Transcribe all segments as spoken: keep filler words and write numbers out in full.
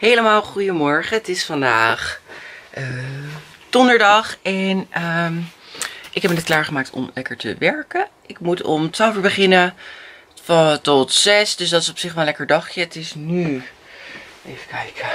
Helemaal goedemorgen. Het is vandaag uh, donderdag en um, ik heb me net klaargemaakt om lekker te werken. Ik moet om twaalf uur beginnen van, tot zes, dus dat is op zich wel een lekker dagje. Het is nu, even kijken,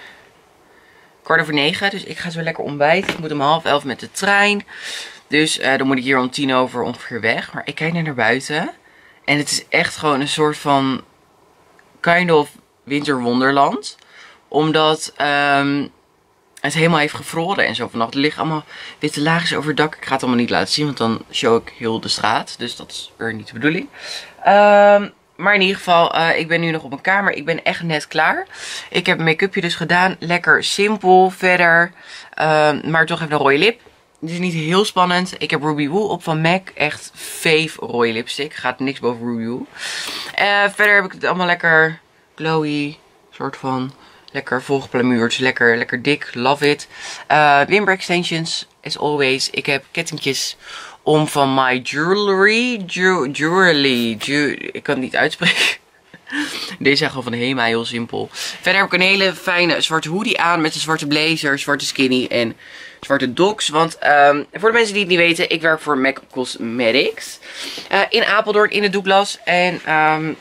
kwart over negen, dus ik ga zo lekker ontbijten. Ik moet om half elf met de trein, dus uh, dan moet ik hier om tien over ongeveer weg. Maar ik kijk naar, naar buiten en het is echt gewoon een soort van kind of winterwonderland. Omdat um, het helemaal heeft gevroren en zo vannacht. Er liggen allemaal witte laagjes over het dak. Ik ga het allemaal niet laten zien, want dan show ik heel de straat. Dus dat is weer niet de bedoeling. Um, maar in ieder geval, uh, ik ben nu nog op mijn kamer. Ik ben echt net klaar. Ik heb mijn make-upje dus gedaan. Lekker simpel verder. Uh, maar toch even een rode lip. Het is niet heel spannend. Ik heb Ruby Woo op van MAC. Echt fave rode lipstick. Gaat niks boven Ruby Woo. Uh, verder heb ik het allemaal lekker glowy. Soort van lekker volgeplamuurd. Lekker, lekker dik. Love it. Uh, wimper extensions. As always. Ik heb kettingjes om van My Jewelry. Ju jewelry. Ju ik kan het niet uitspreken. Deze zijn gewoon van Hema. Heel simpel. Verder heb ik een hele fijne zwarte hoodie aan. Met een zwarte blazer. Zwarte skinny. En zwarte docs. Want um, voor de mensen die het niet weten. Ik werk voor MAC Cosmetics. Uh, in Apeldoorn. In de Douglas. En um,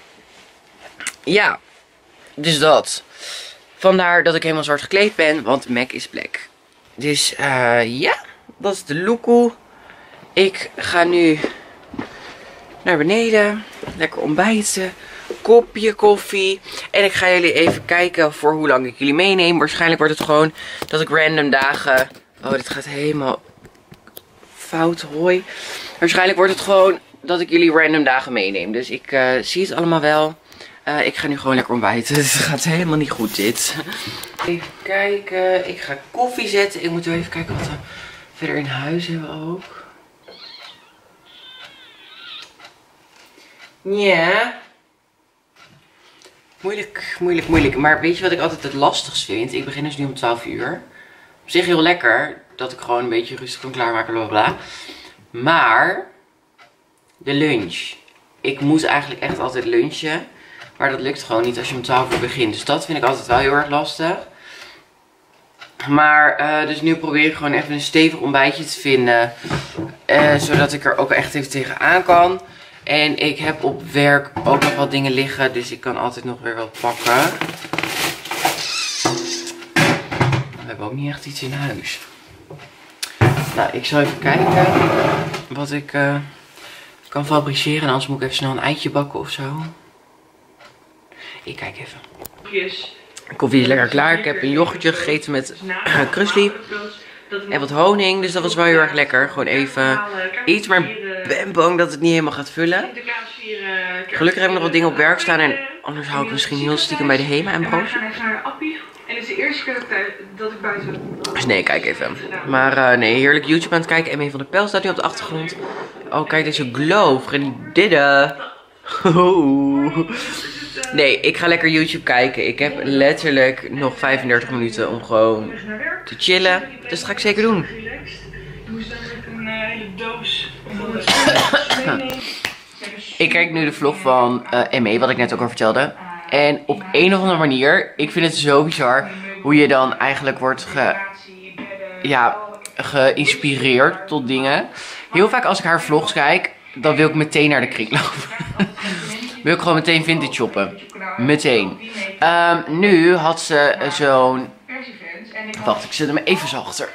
ja. Dus dat. Vandaar dat ik helemaal zwart gekleed ben. Want MAC is black. Dus uh, ja. Dat is de lookoe. Ik ga nu naar beneden. Lekker ontbijten. Kopje koffie. En ik ga jullie even kijken voor hoe lang ik jullie meeneem. Waarschijnlijk wordt het gewoon dat ik random dagen... Oh, dit gaat helemaal fout, hoi. Waarschijnlijk wordt het gewoon dat ik jullie random dagen meeneem. Dus ik uh, zie het allemaal wel. Uh, ik ga nu gewoon lekker ontbijten. Het gaat helemaal niet goed dit. Even kijken. Ik ga koffie zetten. Ik moet even kijken wat we verder in huis hebben ook. Ja. Moeilijk, moeilijk, moeilijk. Maar weet je wat ik altijd het lastigst vind? Ik begin dus nu om twaalf uur. Op zich heel lekker. Dat ik gewoon een beetje rustig kan klaarmaken. Bla bla bla. Maar de lunch. Ik moet eigenlijk echt altijd lunchen. Maar dat lukt gewoon niet als je om twaalf uur begint. Dus dat vind ik altijd wel heel erg lastig. Maar uh, dus nu probeer ik gewoon even een stevig ontbijtje te vinden. Uh, zodat ik er ook echt even tegenaan kan. En ik heb op werk ook nog wat dingen liggen. Dus ik kan altijd nog weer wat pakken. We hebben ook niet echt iets in huis. Nou, ik zal even kijken wat ik uh, kan fabriceren. En anders moet ik even snel een eitje bakken of zo. Ik kijk even. De koffie is lekker klaar. Ik heb een yoghurtje gegeten met uh, krusli. En wat honing. Dus dat was wel heel erg lekker. Gewoon even iets. Maar ik ben bang dat het niet helemaal gaat vullen. Gelukkig heb ik nog wat dingen op werk staan. En anders hou ik misschien heel stiekem bij de Hema en broodje. En het is de eerste keer dat ik buiten... Dus nee, kijk even. Maar uh, nee, heerlijk YouTube aan het kijken. Emmy van der Pel staat nu op de achtergrond. Oh, kijk deze glow. Vriendidden. Nee, ik ga lekker YouTube kijken. Ik heb letterlijk nog vijfendertig minuten om gewoon te chillen. Dus dat ga ik zeker doen. Ik moest dan een hele doos. Ik kijk nu de vlog van uh, Emmy, wat ik net ook al vertelde. En op een of andere manier, ik vind het zo bizar hoe je dan eigenlijk wordt ge, ja, geïnspireerd tot dingen. Heel vaak als ik haar vlogs kijk, dan wil ik meteen naar de kringloop. Wil ik gewoon meteen vintage shoppen. Meteen. Um, nu had ze zo'n... Wacht, ik zet hem even zachter.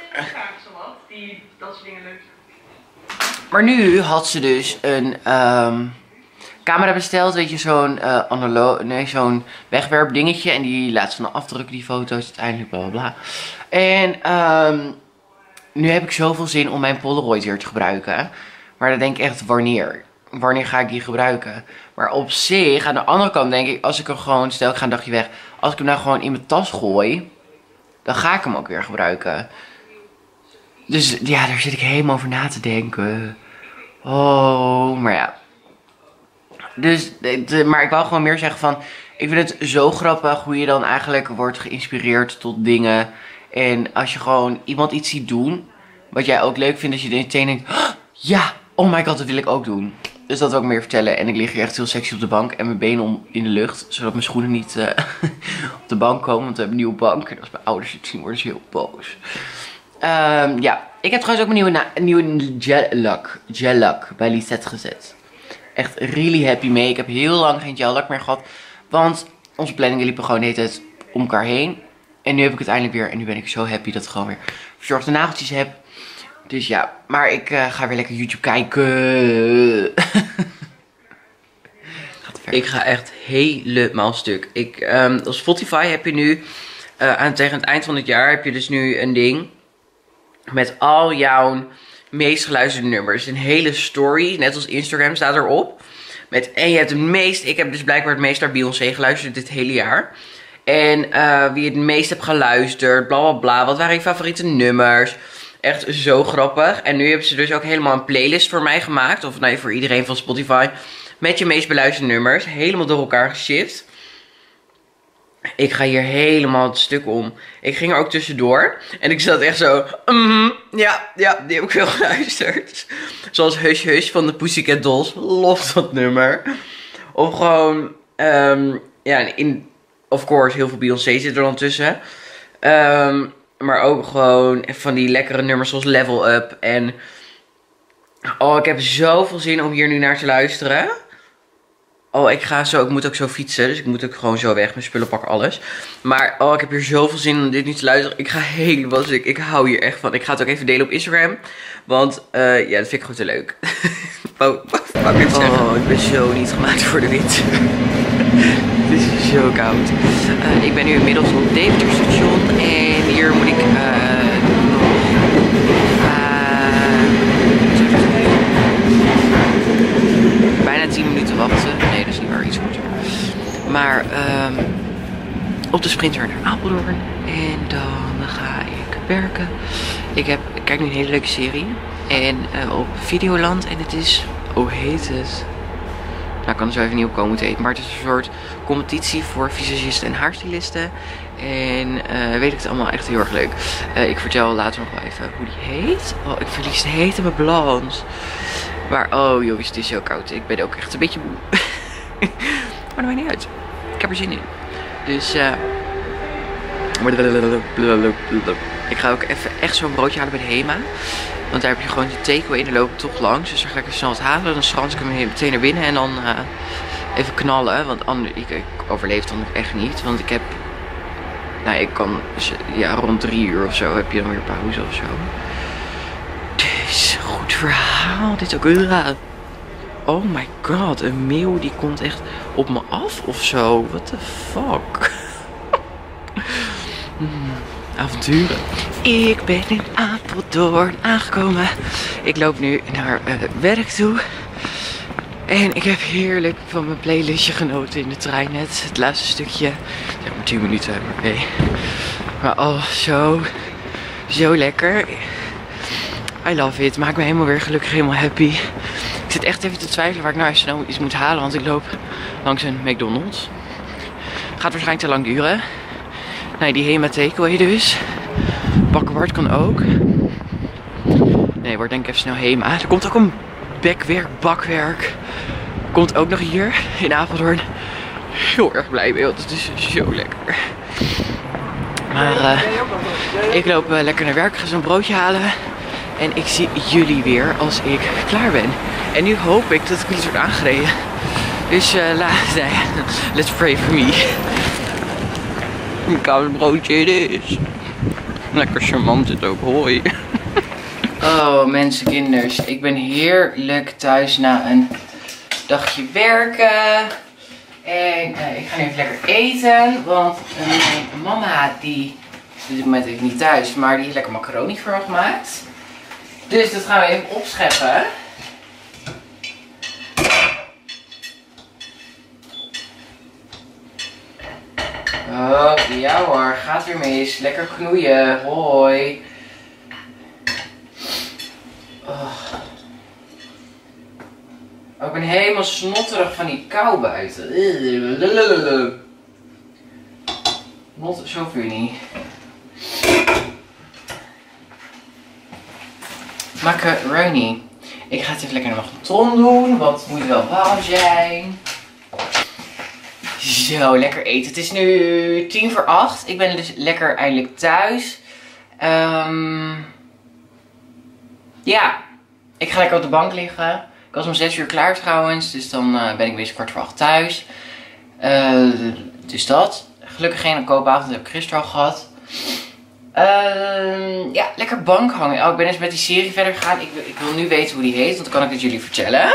Maar nu had ze dus een um, camera besteld. Weet je, zo'n uh, analoog... Nee, zo'n wegwerp dingetje. En die laat ze dan afdrukken, die foto's. Uiteindelijk bla bla bla. En um, nu heb ik zoveel zin om mijn Polaroid weer te gebruiken. Maar dan denk ik echt, wanneer? Wanneer ga ik die gebruiken? Maar op zich, aan de andere kant denk ik, als ik hem gewoon, stel ik ga een dagje weg. Als ik hem nou gewoon in mijn tas gooi, dan ga ik hem ook weer gebruiken. Dus ja, daar zit ik helemaal over na te denken. Oh, maar ja. Dus, maar ik wou gewoon meer zeggen van, ik vind het zo grappig hoe je dan eigenlijk wordt geïnspireerd tot dingen. En als je gewoon iemand iets ziet doen, wat jij ook leuk vindt, dat je meteen denkt, oh, ja, oh my god, dat wil ik ook doen. Dus dat wil ik meer vertellen. En ik lig hier echt heel sexy op de bank. En mijn benen om in de lucht. Zodat mijn schoenen niet uh, op de bank komen. Want we hebben een nieuwe bank. En als mijn ouders het zien worden ze heel boos. Um, ja, ik heb trouwens ook mijn nieuwe, nieuwe gel lak, gel lak bij Lisette gezet. Echt really happy mee. Ik heb heel lang geen gel lak meer gehad. Want onze planningen liepen gewoon de hele tijd om elkaar heen. En nu heb ik het eindelijk weer. En nu ben ik zo happy dat ik gewoon weer verzorgde nageltjes heb. Dus ja, maar ik uh, ga weer lekker YouTube kijken. Ik ga echt helemaal stuk. Ik, um, op Spotify heb je nu, uh, aan, tegen het eind van het jaar, heb je dus nu een ding met al jouw meest geluisterde nummers. Een hele story, net als Instagram staat erop. Met, en je hebt het meest, ik heb dus blijkbaar het meest naar Beyoncé geluisterd dit hele jaar. En uh, wie het meest hebt geluisterd, bla bla bla. Wat waren je favoriete nummers? Echt zo grappig. En nu hebben ze dus ook helemaal een playlist voor mij gemaakt. Of nee, voor iedereen van Spotify. Met je meest beluisterde nummers. Helemaal door elkaar geshift. Ik ga hier helemaal het stuk om. Ik ging er ook tussendoor. En ik zat echt zo. Mm, ja, ja, die heb ik veel geluisterd. Zoals Hush Hush van de Pussycat Dolls. Lof dat nummer. Of gewoon. Um, ja, in, of course, heel veel Beyoncé zit er dan tussen. Um, maar ook gewoon van die lekkere nummers zoals Level Up. En. Oh, ik heb zoveel zin om hier nu naar te luisteren. Oh, ik ga zo, ik moet ook zo fietsen, dus ik moet ook gewoon zo weg, mijn spullen pakken, alles. Maar, oh, ik heb hier zoveel zin om dit nu te luisteren. Ik ga helemaal stuk, ik hou hier echt van. Ik ga het ook even delen op Instagram, want, uh, ja, dat vind ik gewoon te leuk. oh, wat ik oh, ik ben zo niet gemaakt voor de winter. Het is zo koud. Uh, ik ben nu inmiddels op Deventer station en hier moet ik, uh, bijna tien minuten wachten. Nee, dat is niet waar, iets korter. Maar um, op de sprinter naar Apeldoorn. En dan ga ik werken. Ik, heb, ik kijk nu een hele leuke serie. En uh, op Videoland. En het is, hoe heet het? Nou, ik kan er zo even niet op komen hoe het heet. Maar het is een soort competitie voor visagisten en haarstylisten. En uh, weet ik het allemaal echt heel erg leuk. Uh, ik vertel later nog wel even hoe die heet. Oh, ik verlies de hete mijn balans. Maar, oh jongens, het is zo koud. Ik ben ook echt een beetje moe. Maar dat maakt niet uit. Ik heb er zin in. Dus, eh... Uh... ik ga ook even echt zo'n broodje halen bij de Hema. Want daar heb je gewoon de takeaway en daar loop ik toch langs. Dus dan ga ik even snel wat halen. Dan schrans ik hem meteen naar binnen en dan uh, even knallen. Want anders, ik, ik overleef dan ook echt niet. Want ik heb... Nou, ik kan... Ja, rond drie uur of zo heb je dan weer pauze of zo. Dus, goed verhaal. Dit is ook raar. Oh my god, een meeuw die komt echt op me af of zo. What the fuck? hmm, avonturen. Ik ben in Apeldoorn aangekomen. Ik loop nu naar uh, werk toe. En ik heb heerlijk van mijn playlistje genoten in de trein net. Het laatste stukje. Zeg maar tien minuten, maar nee. Maar oh, zo. Zo lekker. I love it. Maakt me helemaal weer gelukkig, helemaal happy. Ik zit echt even te twijfelen waar ik nou even snel iets moet halen. Want ik loop langs een McDonald's. Gaat waarschijnlijk te lang duren. Nee, die Hema takeaway dus. Bakkenwart kan ook. Nee, wordt denk ik even snel Hema. Er komt ook een bekwerk, bakwerk. Komt ook nog hier in Apeldoorn. Heel erg blij mee, want het is zo lekker. Maar uh, ik loop uh, lekker naar werk. Ga zo'n broodje halen. En ik zie jullie weer als ik klaar ben. En nu hoop ik dat ik niet word aangereden. Dus uh, la, nee, let's pray for me. Een koud broodje het is. Lekker charmant dit ook, hoi. Oh mensen, kinders. Ik ben heerlijk thuis na een dagje werken. En uh, ik ga nu even lekker eten. Want uh, mijn mama die is op dit moment even niet thuis. Maar die heeft lekker macaroni voor me gemaakt. Dus dat gaan we even opscheppen. Oh, ja hoor, gaat weer mis. Lekker knoeien. Hoi. Oh. Oh, ik ben helemaal snotterig van die kou buiten. Not so funny. Macaroni. Ik ga het even lekker naar mijn magnetron doen, want het moet wel warm zijn. Zo, lekker eten. Het is nu tien voor acht. Ik ben dus lekker eindelijk thuis. Um, ja, ik ga lekker op de bank liggen. Ik was om zes uur klaar trouwens, dus dan uh, ben ik weer kwart voor acht thuis. Uh, dus dat. Gelukkig geen koopavond, dat heb ik gisteren al gehad. Uh, ja, lekker bank hangen. Oh, ik ben eens met die serie verder gegaan. Ik, ik wil nu weten hoe die heet, want dan kan ik het jullie vertellen.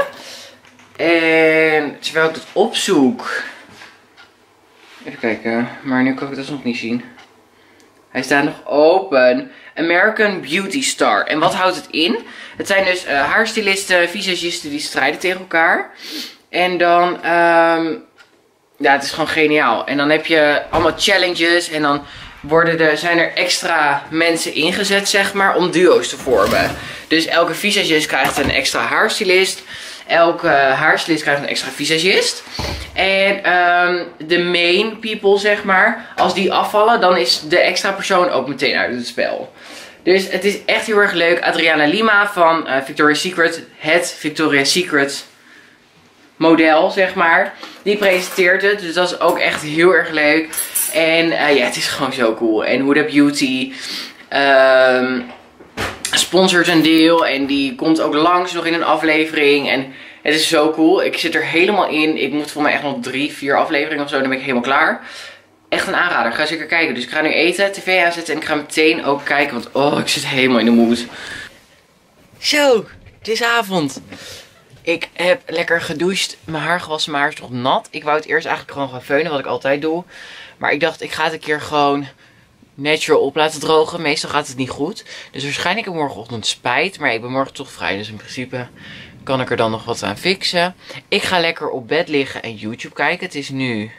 En terwijl ik het opzoek... Even kijken, maar nu kan ik het dus nog niet zien. Hij staat nog open. American Beauty Star. En wat houdt het in? Het zijn dus uh, haarstylisten, visagisten die strijden tegen elkaar. En dan... Um, ja, het is gewoon geniaal. En dan heb je allemaal challenges. En dan worden er, zijn er extra mensen ingezet, zeg maar, om duo's te vormen. Dus elke visagist krijgt een extra haarstylist. Elke haarstylist krijgt een extra visagist. En um, de main people, zeg maar, als die afvallen, dan is de extra persoon ook meteen uit het spel. Dus het is echt heel erg leuk. Adriana Lima van uh, Victoria's Secret, het Victoria's Secret model, zeg maar, die presenteert het. Dus dat is ook echt heel erg leuk. En uh, ja, het is gewoon zo cool. En Huda Beauty um, sponsort een deel. En die komt ook langs nog in een aflevering. En het is zo cool. Ik zit er helemaal in. Ik moet voor mij echt nog drie, vier afleveringen of zo. Dan ben ik helemaal klaar. Echt een aanrader. Ga zeker kijken. Dus ik ga nu eten, tv aanzetten. En ik ga meteen ook kijken. Want oh, ik zit helemaal in de mood. Zo, het is avond. Ik heb lekker gedoucht. Mijn haar gewassen, mijn haar is nog nat. Ik wou het eerst eigenlijk gewoon gaan feunen, wat ik altijd doe. Maar ik dacht, ik ga het een keer gewoon natural op laten drogen. Meestal gaat het niet goed. Dus waarschijnlijk heb ik morgenochtend spijt. Maar ik ben morgen toch vrij. Dus in principe kan ik er dan nog wat aan fixen. Ik ga lekker op bed liggen en YouTube kijken. Het is nu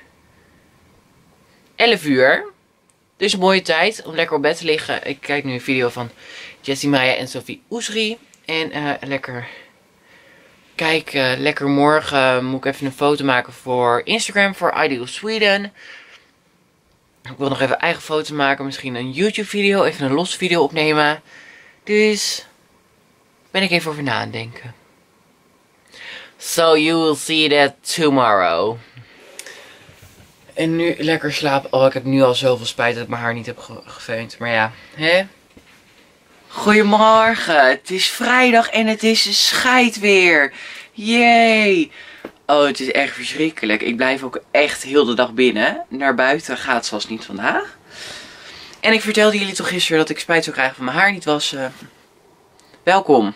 elf uur. Dus een mooie tijd om lekker op bed te liggen. Ik kijk nu een video van Jessie Maya en Sophie Oesri. En uh, lekker... Kijk, uh, lekker morgen moet ik even een foto maken voor Instagram, voor Ideal Sweden. Ik wil nog even eigen foto maken, misschien een YouTube video, even een losse video opnemen. Dus ben ik even over na aan denken. So you will see that tomorrow. En nu lekker slapen. Oh, ik heb nu al zoveel spijt dat ik mijn haar niet heb ge gefeund. Maar ja, hè? Goedemorgen, het is vrijdag en het is scheidweer. Yay! Oh, het is echt verschrikkelijk. Ik blijf ook echt heel de dag binnen. Naar buiten gaat zoals niet vandaag. En ik vertelde jullie toch gisteren dat ik spijt zou krijgen van mijn haar niet wassen. Welkom.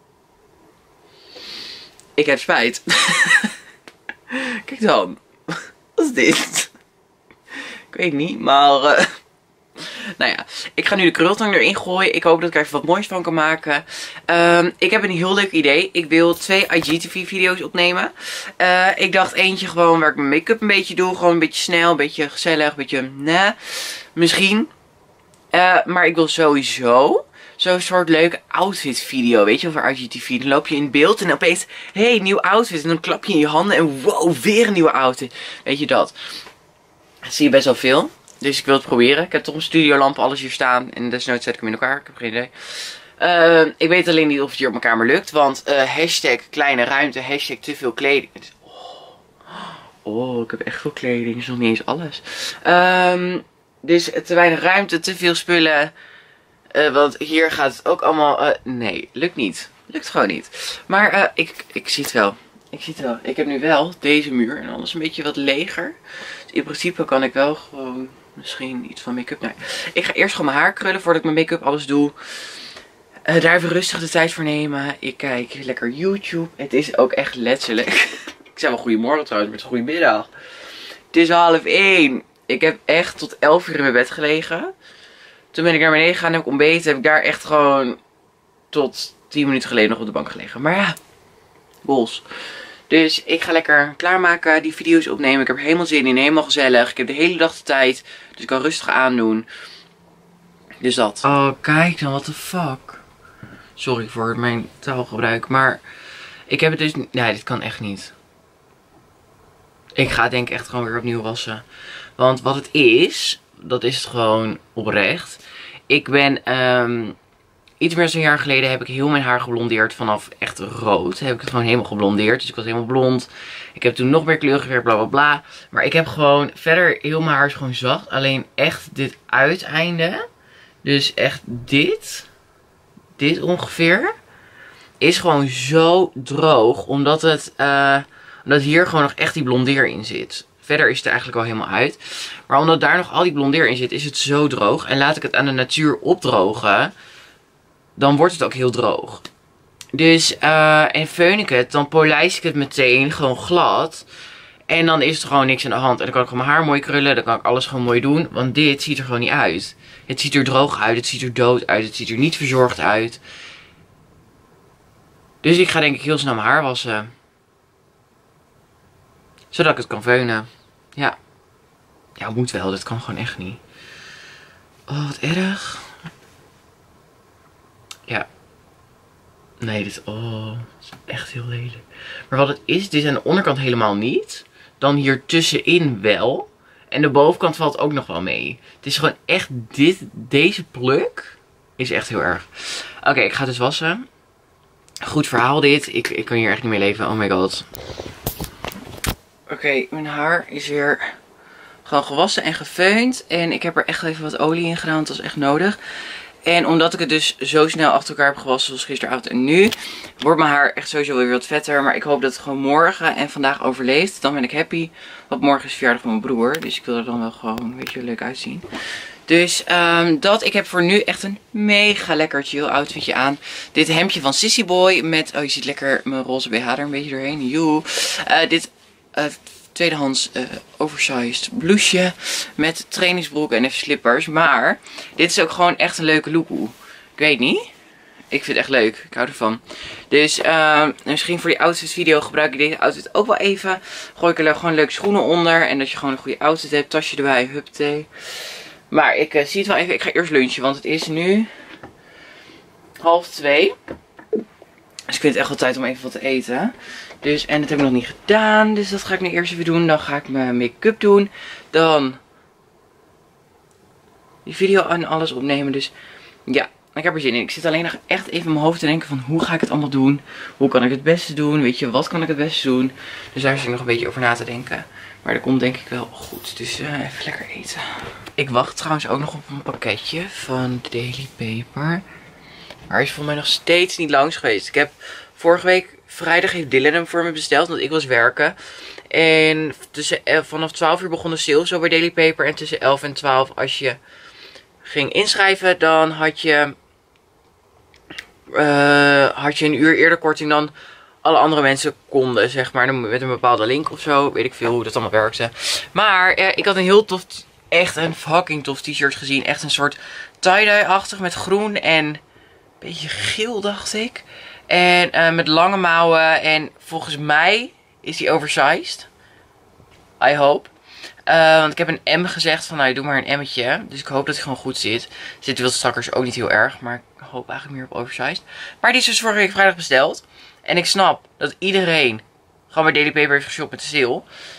Ik heb spijt. Kijk dan. Wat is dit? Ik weet niet, maar... Uh... Nou ja, ik ga nu de krultang erin gooien. Ik hoop dat ik er even wat moois van kan maken. Um, ik heb een heel leuk idee. Ik wil twee I G T V video's opnemen. Uh, ik dacht eentje gewoon waar ik mijn make-up een beetje doe. Gewoon een beetje snel, een beetje gezellig, een beetje... Nee, misschien. Uh, maar ik wil sowieso zo'n soort leuke outfit video. Weet je, over I G T V. Dan loop je in beeld en opeens... Hé, hey, nieuw outfit. En dan klap je in je handen en wow, weer een nieuwe outfit. Weet je dat? Dat zie je best wel veel. Dus ik wil het proberen. Ik heb toch een studiolamp, alles hier staan. En desnoods zet ik hem in elkaar. Ik heb geen idee. Uh, ik weet alleen niet of het hier op mijn kamer lukt. Want uh, hashtag kleine ruimte, hashtag te veel kleding. Oh, oh, ik heb echt veel kleding. Dat is nog niet eens alles. Um, dus te weinig ruimte, te veel spullen. Uh, want hier gaat het ook allemaal... Uh, nee, lukt niet. Lukt gewoon niet. Maar uh, ik, ik zie het wel. Ik zie het wel. Ik heb nu wel deze muur en alles een beetje wat leger. Dus in principe kan ik wel gewoon... Misschien iets van make-up. Nee. Ik ga eerst gewoon mijn haar krullen voordat ik mijn make-up alles doe. Uh, daar even rustig de tijd voor nemen. Ik kijk lekker YouTube. Het is ook echt letterlijk. Ik zei wel goedemorgen trouwens, maar het is goedemiddag. Het is half één. Ik heb echt tot elf uur in mijn bed gelegen. Toen ben ik naar beneden gegaan en heb ik ontbeten. Heb ik daar echt gewoon tot tien minuten geleden nog op de bank gelegen. Maar ja, bols. Dus ik ga lekker klaarmaken, die video's opnemen. Ik heb er helemaal zin in, helemaal gezellig. Ik heb de hele dag de tijd, dus ik kan rustig aandoen. Dus dat. Oh, kijk dan, what the fuck. Sorry voor mijn taalgebruik, maar ik heb het dus... Nee, dit kan echt niet. Ik ga het denk ik echt gewoon weer opnieuw wassen. Want wat het is, dat is het gewoon oprecht. Ik ben um, iets meer dan een jaar geleden heb ik heel mijn haar geblondeerd. Vanaf echt rood heb ik het gewoon helemaal geblondeerd. Dus ik was helemaal blond. Ik heb toen nog meer kleur geverfd, bla bla bla. Maar ik heb gewoon verder, heel mijn haar is gewoon zacht. Alleen echt dit uiteinde. Dus echt dit. Dit ongeveer. Is gewoon zo droog. Omdat het, uh, omdat hier gewoon nog echt die blondeer in zit. Verder is het er eigenlijk wel helemaal uit. Maar omdat daar nog al die blondeer in zit, is het zo droog. En laat ik het aan de natuur opdrogen, dan wordt het ook heel droog. Dus, uh, en feun ik het, dan polijs ik het meteen gewoon glad. En dan is er gewoon niks aan de hand. En dan kan ik gewoon mijn haar mooi krullen. Dan kan ik alles gewoon mooi doen. Want dit ziet er gewoon niet uit. Het ziet er droog uit. Het ziet er dood uit. Het ziet er niet verzorgd uit. Dus ik ga denk ik heel snel mijn haar wassen. Zodat ik het kan veunen. Ja. Ja, moet wel. Dat kan gewoon echt niet. Oh, wat erg. Ja. Nee, dit, oh, dit is echt heel lelijk. Maar wat het is, dit is aan de onderkant helemaal niet. Dan hier tussenin wel. En de bovenkant valt ook nog wel mee. Het is gewoon echt dit, deze pluk is echt heel erg. Oké, okay, ik ga dus wassen. Goed verhaal dit. Ik, ik kan hier echt niet mee leven. Oh my god. Oké, okay, mijn haar is weer gewoon gewassen en gefeund. En ik heb er echt even wat olie in gedaan. Dat was echt nodig. En omdat ik het dus zo snel achter elkaar heb gewassen, zoals gisteravond en nu, wordt mijn haar echt sowieso weer wat vetter. Maar ik hoop dat het gewoon morgen en vandaag overleeft. Dan ben ik happy. Want morgen is de verjaardag van mijn broer. Dus ik wil er dan wel gewoon een beetje leuk uitzien. Dus um, dat. Ik heb voor nu echt een mega lekker chill outfitje aan. Dit hemdje van Sissy Boy. Met, oh je ziet lekker mijn roze B H er een beetje doorheen. Joe. Uh, dit uh, tweedehands uh, oversized blouseje. Met trainingsbroek en even slippers. Maar dit is ook gewoon echt een leuke look. Ik weet niet. Ik vind het echt leuk. Ik hou ervan. Dus uh, misschien voor die outfit video gebruik ik deze outfit ook wel even. Gooi ik er gewoon leuke schoenen onder. En dat je gewoon een goede outfit hebt. Tasje erbij. Huppatee. Maar ik uh, zie het wel even. Ik ga eerst lunchen. Want het is nu half twee. Dus ik vind het echt wel tijd om even wat te eten. Dus, en dat heb ik nog niet gedaan. Dus dat ga ik nu eerst even doen. Dan ga ik mijn make-up doen. Dan die video en alles opnemen. Dus ja, ik heb er zin in. Ik zit alleen nog echt even in mijn hoofd te denken van hoe ga ik het allemaal doen? Hoe kan ik het beste doen? Weet je, wat kan ik het beste doen? Dus daar zit ik nog een beetje over na te denken. Maar dat komt denk ik wel goed. Dus uh, even lekker eten. Ik wacht trouwens ook nog op een pakketje van Daily Paper. Maar hij is voor mij nog steeds niet langs geweest. Ik heb vorige week vrijdag heeft Dylan hem voor me besteld. Want ik was werken. En tussen, vanaf twaalf uur begon de sale zo bij Daily Paper. En tussen elf en twaalf als je ging inschrijven. Dan had je, uh, had je een uur eerder korting dan alle andere mensen konden. Zeg maar met een bepaalde link of zo. Weet ik veel hoe dat allemaal werkte. Maar uh, ik had een heel tof, echt een fucking tof t-shirt gezien. Echt een soort tie-dye-achtig met groen en een beetje geel dacht ik. En uh, met lange mouwen. En volgens mij is die oversized. I hope. Uh, want ik heb een M gezegd van nou doe maar een M'tje. Dus ik hoop dat hij gewoon goed zit. Zit wel strakkers ook niet heel erg. Maar ik hoop eigenlijk meer op oversized. Maar die is dus vorige week vrijdag besteld. En ik snap dat iedereen gewoon bij Daily Paper heeft geshopt met de sale.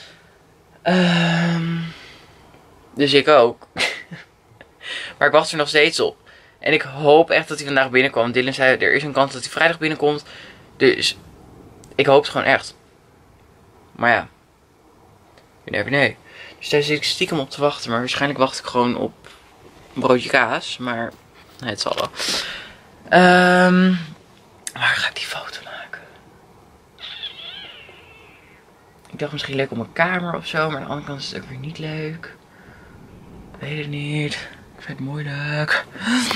Um, dus ik ook. Maar ik wacht er nog steeds op. En ik hoop echt dat hij vandaag binnenkwam. Dylan zei er is een kans dat hij vrijdag binnenkomt. Dus ik hoop het gewoon echt. Maar ja. You never know. Dus daar zit ik stiekem op te wachten. Maar waarschijnlijk wacht ik gewoon op een broodje kaas. Maar nee, het zal wel. Um, waar ga ik die foto maken? Ik dacht misschien leuk op mijn kamer of zo. Maar aan de andere kant is het ook weer niet leuk. Ik weet het niet. Ik vind het moeilijk.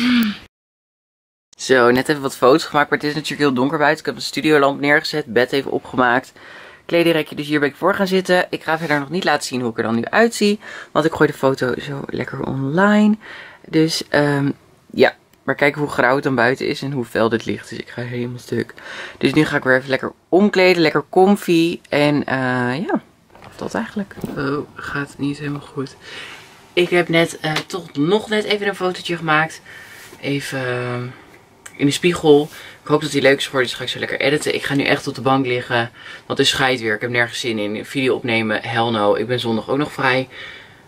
Zo, net even wat foto's gemaakt. Maar het is natuurlijk heel donker buiten. Ik heb een studiolamp neergezet. Bed even opgemaakt. Kledingrekje, dus hier ben ik voor gaan zitten. Ik ga verder nog niet laten zien hoe ik er dan nu uitzie. Want ik gooi de foto zo lekker online. Dus um, ja, maar kijk hoe grauw het dan buiten is en hoe fel dit ligt. Dus ik ga helemaal stuk. Dus nu ga ik weer even lekker omkleden. Lekker comfy. En uh, ja, dat eigenlijk. Oh, gaat niet helemaal goed. Ik heb net uh, toch nog net even een fotootje gemaakt. Even uh, in de spiegel. Ik hoop dat die leuk is geworden, dus ga ik zo lekker editen. Ik ga nu echt op de bank liggen. Want het is scheid weer. Ik heb nergens zin in. Video opnemen, hell no. Ik ben zondag ook nog vrij.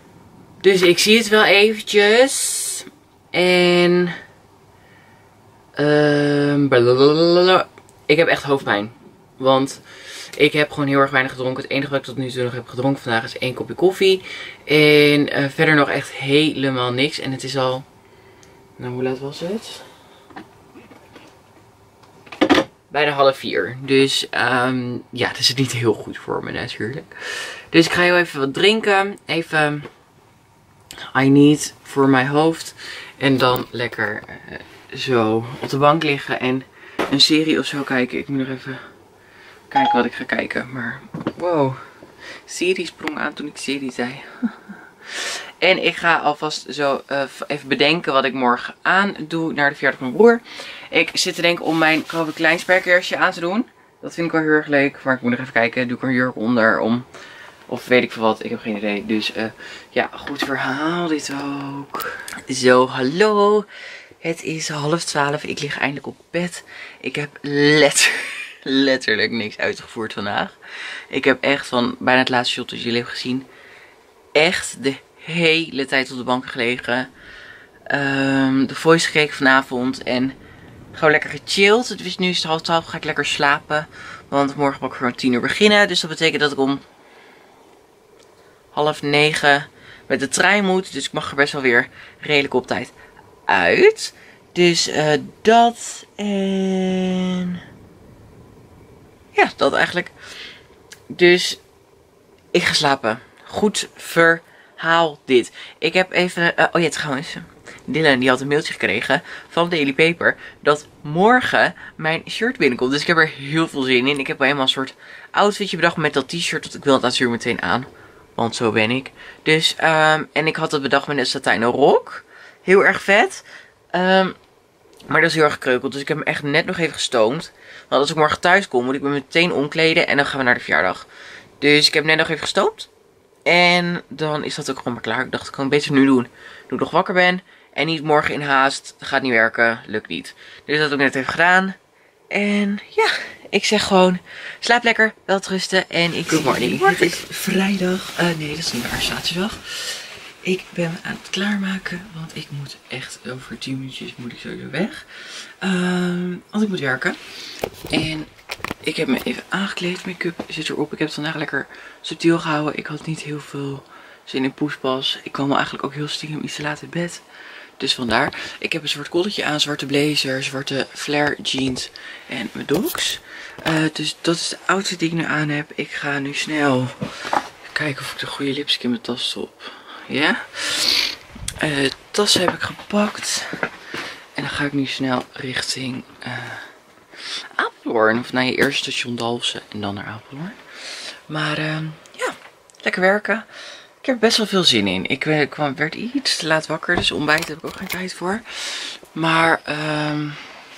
Dus ik zie het wel eventjes. En Um, blablabla. Ik heb echt hoofdpijn. Want ik heb gewoon heel erg weinig gedronken. Het enige wat ik tot nu toe nog heb gedronken vandaag is één kopje koffie. En uh, verder nog echt helemaal niks. En het is al... Nou, hoe laat was het? Bijna half vier. Dus um, ja, dat is niet heel goed voor me natuurlijk. Dus ik ga heel even wat drinken. Even I need voor mijn hoofd. En dan lekker uh, zo op de bank liggen en een serie of zo kijken. Ik moet nog even kijken wat ik ga kijken. Maar wow. Serie sprong aan toen ik serie zei. En ik ga alvast zo uh, even bedenken wat ik morgen aan doe naar de verjaardag van mijn broer. Ik zit te denken om mijn Calvin Klein spijkersje aan te doen. Dat vind ik wel heel erg leuk. Maar ik moet nog even kijken. Doe ik er een jurk onder om... Of weet ik veel wat. Ik heb geen idee. Dus uh, ja, goed verhaal dit ook. Zo, hallo. Het is half twaalf. Ik lig eindelijk op bed. Ik heb letter, letterlijk niks uitgevoerd vandaag. Ik heb echt van bijna het laatste shot dat jullie hebben gezien. Echt de hele tijd op de bank gelegen. Um, de voice gekeken vanavond. En gewoon lekker gechilled. Het is nu is het half twaalf. Ga ik lekker slapen. Want morgen moet ik gewoon tien uur beginnen. Dus dat betekent dat ik om half negen met de trein moet. Dus ik mag er best wel weer redelijk op tijd uit. Dus uh, dat en... Ja, dat eigenlijk. Dus ik ga slapen. Goed verhaal dit. Ik heb even... Uh, oh ja, trouwens. Dylan die had een mailtje gekregen van Daily Paper. Dat morgen mijn shirt binnenkomt. Dus ik heb er heel veel zin in. Ik heb wel helemaal een soort outfitje bedacht met dat t-shirt. Dat ik wil het natuurlijk meteen aan. Want zo ben ik. Dus, um, en ik had het bedacht met een satijnen rok. Heel erg vet. Um, maar dat is heel erg gekreukeld. Dus ik heb hem echt net nog even gestoomd. Want als ik morgen thuis kom, moet ik me meteen omkleden. En dan gaan we naar de verjaardag. Dus ik heb hem net nog even gestoomd. En dan is dat ook gewoon maar klaar. Ik dacht, ik kan het beter nu doen. Toen ik nog wakker ben. En niet morgen in haast. Gaat niet werken. Lukt niet. Dus dat heb ik net even gedaan. En ja, ik zeg gewoon, slaap lekker, welterusten en ik Good morning. Het is vrijdag. Uh, nee, dat is niet waar, zaterdag. Ik ben aan het klaarmaken, want ik moet echt over tien minuutjes moet ik sowieso weg. Uh, want ik moet werken. En ik heb me even aangekleed, make-up zit erop. Ik heb het vandaag lekker subtiel gehouden. Ik had niet heel veel zin in poespas. Ik kwam wel eigenlijk ook heel stiekem iets te laat in bed. Dus vandaar. Ik heb een zwart kolletje aan, zwarte blazer, zwarte flare jeans en mijn docs. Uh, dus dat is de outfit die ik nu aan heb. Ik ga nu snel kijken of ik de goede lipstick in mijn tas stop. Ja. Uh, tas heb ik gepakt. En dan ga ik nu snel richting uh, Apeldoorn. Of naar je eerste station Dalfsen en dan naar Apeldoorn. Maar uh, ja, lekker werken. Ik heb er best wel veel zin in. Ik, ik kwam, werd iets te laat wakker, dus ontbijt heb ik ook geen tijd voor. Maar um,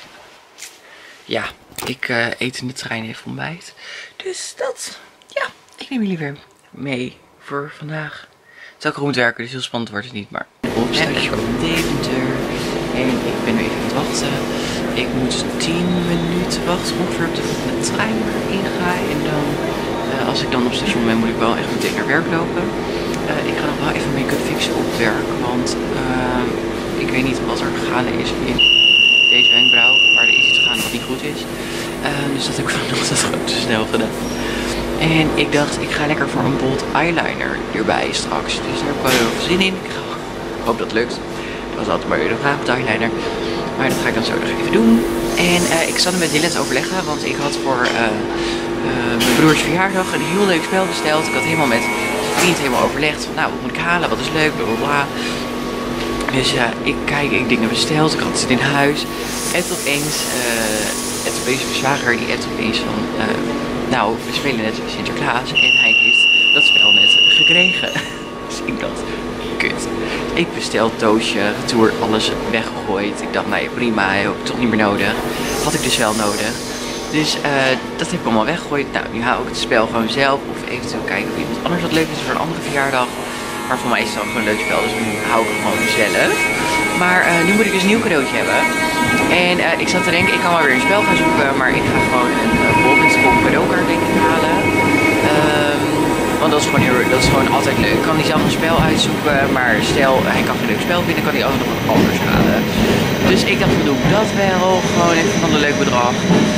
ja, ik uh, eet in de trein even ontbijt. Dus dat, ja, ik neem jullie weer mee voor vandaag. Het zou ook goed werken, dus heel spannend wordt het niet. Maar op station Deventer. En ik ben nu even aan het wachten. Ik moet tien minuten wachten ongeveer op de volgende trein waar ik in ga. En dan, uh, als ik dan op station ben, moet ik wel echt meteen naar werk lopen. Uh, ik ga nog wel even make-up fixen op werk, want uh, ik weet niet wat er gaande is in deze wenkbrauw, maar er is iets gaande wat niet goed is. Uh, dus dat heb ik vanochtend gewoon te snel gedaan. En ik dacht, ik ga lekker voor een bold eyeliner erbij straks. Dus daar heb ik wel heel veel zin in. Ik ga, hoop dat het lukt. Dat was altijd maar weer de vraag met eyeliner. Maar dat ga ik dan zo nog even doen. En uh, ik zat er met Dylan te overleggen, want ik had voor uh, uh, mijn broers verjaardag een heel leuk spel besteld. Ik had helemaal met vriend helemaal overlegd van nou wat moet ik halen, wat is leuk, bla bla bla. Dus ja, uh, ik kijk, ik dingen besteld, ik had het in huis. En opeens, uh, het opeens mijn zwager die het opeens van, uh, nou we spelen net Sinterklaas en hij heeft dat spel net gekregen. Dus ik dacht, kut. Ik bestel het doosje, retour, alles weggegooid. Ik dacht, nou ja prima, heb ik toch niet meer nodig. Had ik dus wel nodig. Dus uh, dat heb ik allemaal weggegooid. Nou, nu hou ik het spel gewoon zelf. Of eventueel kijken of iemand anders wat leuk is voor een andere verjaardag. Maar voor mij is het ook gewoon een leuk spel. Dus nu hou ik het gewoon zelf. Maar uh, nu moet ik dus een nieuw cadeautje hebben. En uh, ik zat te denken, ik kan wel weer een spel gaan zoeken. Maar ik ga gewoon een uh, Bol.com cadeaukaart denk ik halen. Um, Want dat is gewoon, heel, dat is gewoon altijd leuk. Kan hij zelf een spel uitzoeken, maar stel hij kan geen leuk spel vinden, kan hij altijd nog wat anders halen. Dus ik dacht, we doen dat wel. Gewoon even van een leuk bedrag.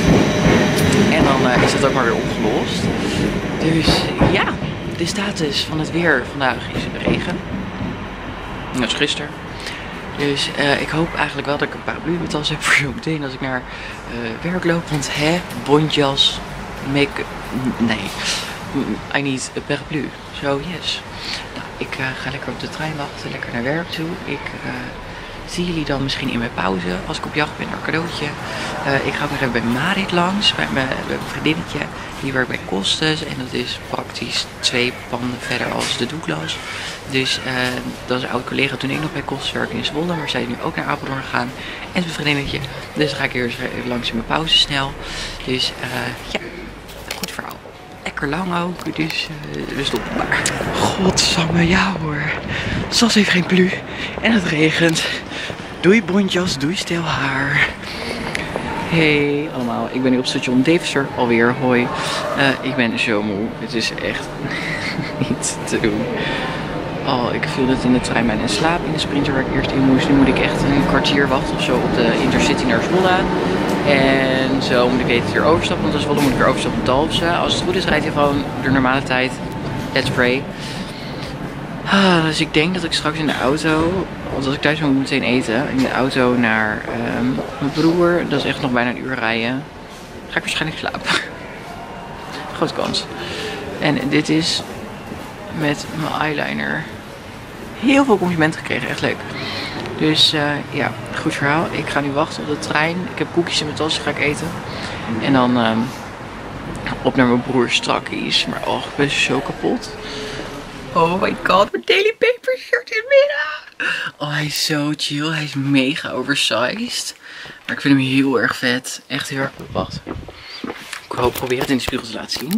En dan uh, is dat ook maar weer opgelost. Dus ja, de status van het weer vandaag is regen. Dat is gisteren. Dus uh, ik hoop eigenlijk wel dat ik een paraplu in mijn tas heb voor zo meteen als ik naar uh, werk loop. Want hè, bontjas, make... Nee, I need a paraplu. So yes. Nou, ik uh, ga lekker op de trein wachten, lekker naar werk toe. Ik uh, zie jullie dan misschien in mijn pauze als ik op jacht ben naar een cadeautje. Uh, ik ga ook nog even bij Marit langs, bij mijn, bij mijn vriendinnetje. Die werkt bij Kostes en dat is praktisch twee panden verder als de Douglas. Dus uh, dat is een oud collega toen ik nog bij Kostes werkte in Zwolle, maar zij is nu ook naar Apeldoorn gegaan. En zijn vriendinnetje. Dus dan ga ik eerst even langs in mijn pauze snel. Dus uh, ja, goed verhaal. Lekker lang ook, dus uh, we stoppen maar. Godsamme, ja hoor. Sas heeft geen plu en het regent. Doei bontjas, doei stel haar. Hey allemaal, ik ben nu op station Deventer alweer, hoi. Uh, ik ben zo moe, het is echt niet te doen. Oh, ik viel net in de trein bijna in slaap in de sprinter waar ik eerst in moest. Nu moet ik echt een kwartier wachten of zo op de Intercity naar Zwolle. En zo moet ik weten weer overstappen, want als Zwolle moet ik weer overstappen op Dalfsen. Als het goed is rijdt hij gewoon de normale tijd. Let's pray. Ah, dus ik denk dat ik straks in de auto, want als ik thuis moet, moet ik meteen eten, in de auto naar um, mijn broer, dat is echt nog bijna een uur rijden, ga ik waarschijnlijk slapen. Grote kans. En dit is met mijn eyeliner. Heel veel complimenten gekregen, echt leuk. Dus uh, ja, goed verhaal. Ik ga nu wachten op de trein. Ik heb koekjes in mijn tas, ga ik eten. En dan um, op naar mijn broer strakkies. Maar oh, ik ben zo kapot. Oh my god, mijn Daily Paper shirt in midden. Oh, hij is zo chill. Hij is mega oversized. Maar ik vind hem heel erg vet. Echt heel erg goed. Wacht. Ik hoop proberen het in de spiegel te laten zien.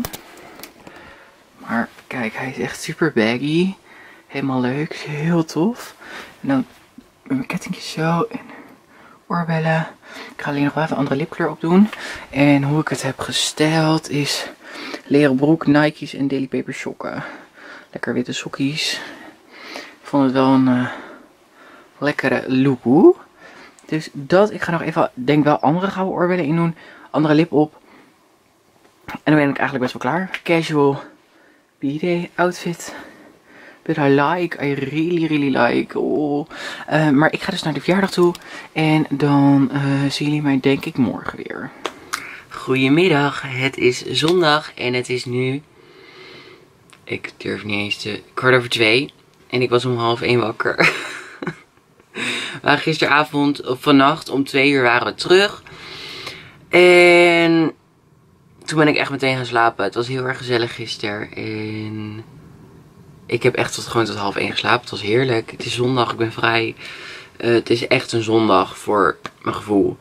Maar kijk, hij is echt super baggy. Helemaal leuk. Heel tof. En dan mijn kettingjes zo. En oorbellen. Ik ga alleen nog wel even een andere lipkleur opdoen. En hoe ik het heb gesteld is leren broek, Nike's en Daily Paper sokken. Lekker witte sokkies. Ik vond het wel een uh, lekkere lookoe. Dus dat, ik ga nog even, denk wel andere gouden oorbellen in doen. Andere lip op. En dan ben ik eigenlijk best wel klaar. Casual B-day outfit. But I like, I really, really like. Oh. Uh, maar ik ga dus naar de verjaardag toe. En dan uh, zien jullie mij denk ik morgen weer. Goedemiddag, het is zondag en het is nu... Ik durf niet eens te... kwart over twee. En ik was om half één wakker. We waren gisteravond, of vannacht, om twee uur waren we terug. En toen ben ik echt meteen gaan slapen. Het was heel erg gezellig gisteren. En ik heb echt tot, gewoon tot half één geslapen. Het was heerlijk. Het is zondag, ik ben vrij. Uh, het is echt een zondag voor mijn gevoel.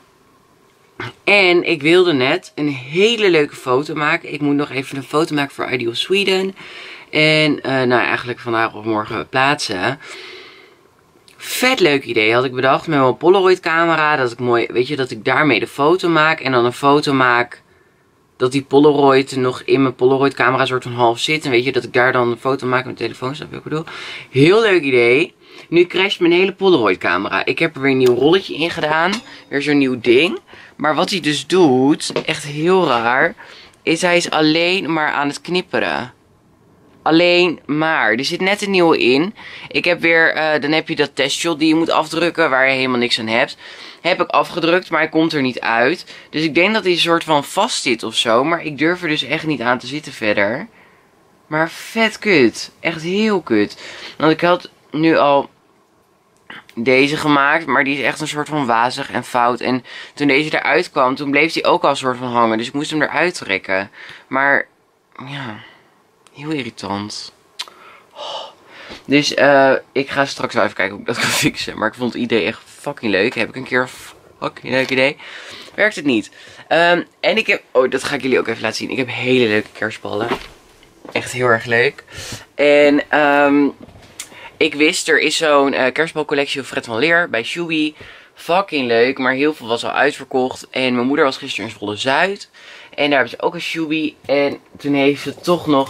En ik wilde net een hele leuke foto maken. Ik moet nog even een foto maken voor Ideal Sweden. En uh, nou eigenlijk vandaag of morgen plaatsen. Vet leuk idee had ik bedacht met mijn Polaroid camera. Dat ik mooi, weet je, dat ik daarmee de foto maak. En dan een foto maak dat die Polaroid nog in mijn Polaroid camera soort van half zit. En weet je, dat ik daar dan een foto maak met mijn telefoon. Snap je wat ik bedoel? Heel leuk idee. Nu crasht mijn hele Polaroid camera. Ik heb er weer een nieuw rolletje in gedaan. Weer zo'n nieuw ding. Maar wat hij dus doet, echt heel raar, is hij is alleen maar aan het knipperen. Alleen maar. Er zit net een nieuwe in. Ik heb weer, uh, dan heb je dat testshot die je moet afdrukken, waar je helemaal niks aan hebt. Heb ik afgedrukt, maar hij komt er niet uit. Dus ik denk dat hij een soort van vast zit of zo. Maar ik durf er dus echt niet aan te zitten verder. Maar vet kut. Echt heel kut. Want ik had nu al deze gemaakt, maar die is echt een soort van wazig en fout. En toen deze eruit kwam, toen bleef die ook al een soort van hangen. Dus ik moest hem eruit trekken. Maar ja, heel irritant. Oh. Dus uh, ik ga straks wel even kijken hoe ik dat kan fixen. Maar ik vond het idee echt fucking leuk. Heb ik een keer een fucking leuk idee. Werkt het niet. Um, en ik heb, oh dat ga ik jullie ook even laten zien. Ik heb hele leuke kerstballen. Echt heel erg leuk. En um, ik wist, er is zo'n uh, kerstbalcollectie van Fred van Leer bij Shubi. Fucking leuk, maar heel veel was al uitverkocht. En mijn moeder was gisteren in Zwolle Zuid. En daar hebben ze ook een Shubi. En toen heeft ze toch nog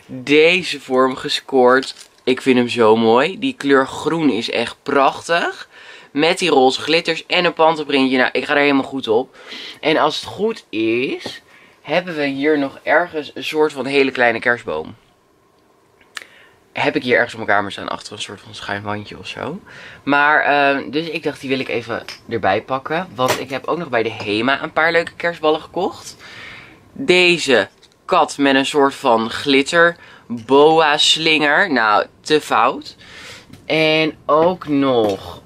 deze vorm gescoord. Ik vind hem zo mooi. Die kleur groen is echt prachtig. Met die roze glitters en een panterprintje. Nou, ik ga er helemaal goed op. En als het goed is, hebben we hier nog ergens een soort van hele kleine kerstboom. Heb ik hier ergens op mijn kamer staan achter een soort van schuin wandje of zo. Maar, uh, dus ik dacht die wil ik even erbij pakken. Want ik heb ook nog bij de Hema een paar leuke kerstballen gekocht. Deze kat met een soort van glitter boa slinger. Nou, te fout. En ook nog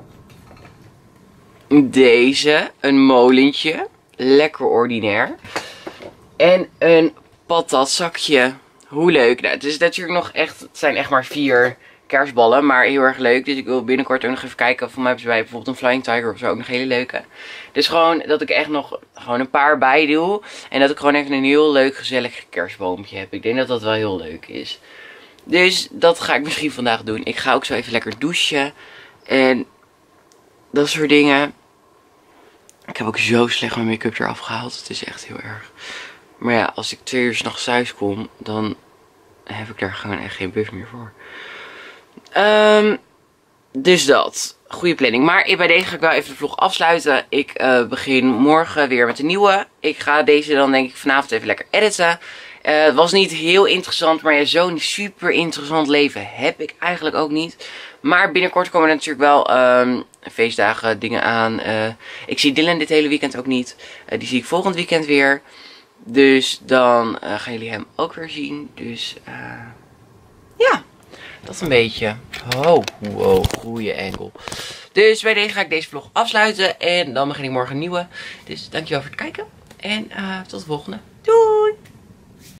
deze, een molentje. Lekker ordinair. En een patatzakje. Hoe leuk. Nou, het is natuurlijk nog echt, het zijn echt maar vier kerstballen, maar heel erg leuk. Dus ik wil binnenkort ook nog even kijken. Voor mij hebben ze bij bijvoorbeeld een Flying Tiger of zo ook nog hele leuke. Dus gewoon dat ik echt nog gewoon een paar bij doe. En dat ik gewoon even een heel leuk gezellig kerstboompje heb. Ik denk dat dat wel heel leuk is. Dus dat ga ik misschien vandaag doen. Ik ga ook zo even lekker douchen. En dat soort dingen. Ik heb ook zo slecht mijn make-up eraf gehaald. Het is echt heel erg. Maar ja, als ik twee uur 's nachts thuis kom, dan heb ik daar gewoon echt geen buff meer voor. Um, dus dat. Goede planning. Maar bij deze ga ik wel even de vlog afsluiten. Ik uh, begin morgen weer met een nieuwe. Ik ga deze dan denk ik vanavond even lekker editen. Uh, het was niet heel interessant, maar ja, zo'n super interessant leven heb ik eigenlijk ook niet. Maar binnenkort komen er natuurlijk wel um, feestdagen, dingen aan. Uh, ik zie Dylan dit hele weekend ook niet. Uh, die zie ik volgend weekend weer. Dus dan uh, gaan jullie hem ook weer zien. Dus uh, ja, dat is een beetje. Oh, wow, goede angle. Dus bij deze ga ik deze vlog afsluiten. En dan begin ik morgen een nieuwe. Dus dankjewel voor het kijken. En uh, tot de volgende. Doei!